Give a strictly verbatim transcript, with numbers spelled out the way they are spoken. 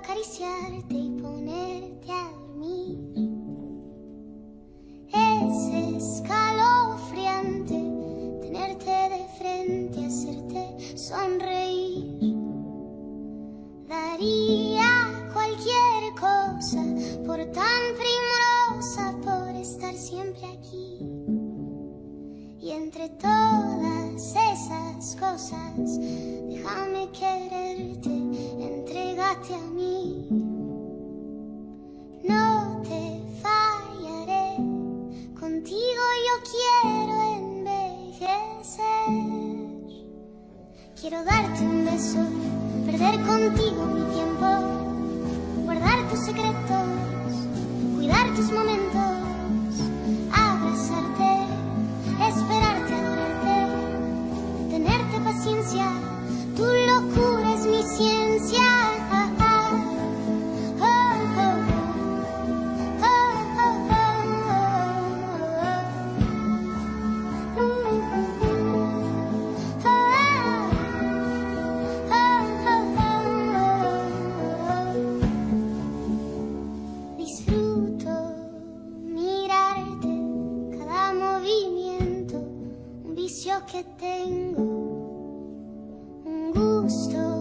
acariciarte y ponerte a dormir. Es escalofriante tenerte de frente, hacerte sonreír. Daría cualquier cosa por tan primorosa, por estar siempre aquí. Y entre todas esas cosas, déjame quererte, entrégate a mí. No te fallaré, contigo yo quiero envejecer. Quiero darte un beso, perder contigo mi tiempo, guardar tus secretos, cuidar tus momentos, abrazarte, esperarte, adorarte, tenerte paciencia, tu locura es mi ciencia. Que tengo un gusto